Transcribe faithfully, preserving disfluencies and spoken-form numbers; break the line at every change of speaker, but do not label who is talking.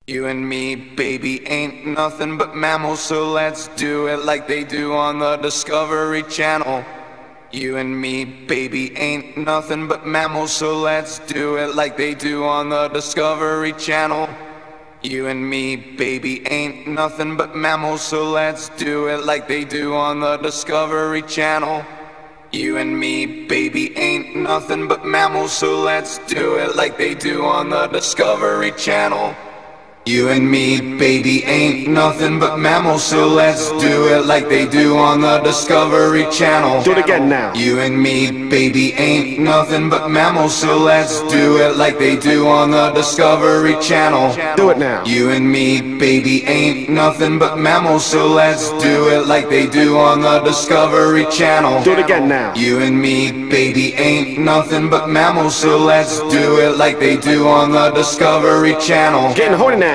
You and me, baby, ain't nothing but mammals, so let's do it like they do on the Discovery Channel. You and me, baby, ain't nothing but mammals, so let's do it like they do on the Discovery Channel. You and me, baby, ain't nothing but mammals, so let's do it like they do on the Discovery Channel. You and me, baby, ain't nothing but mammals, so let's do it like they do on the Discovery Channel. You and me, baby, ain't nothing but mammals, so let's do it like they do on the Discovery Channel.
Do it again now.
You and me, baby, ain't nothing but mammals, so let's do it like they do on the Discovery Channel.
Do it now.
You and me, baby, ain't nothing but mammals, so let's do it like they do on the Discovery Channel.
Do it again now.
You and me, baby, ain't nothing but mammals, so let's do it like they do on the Discovery Channel.
Getting horny now.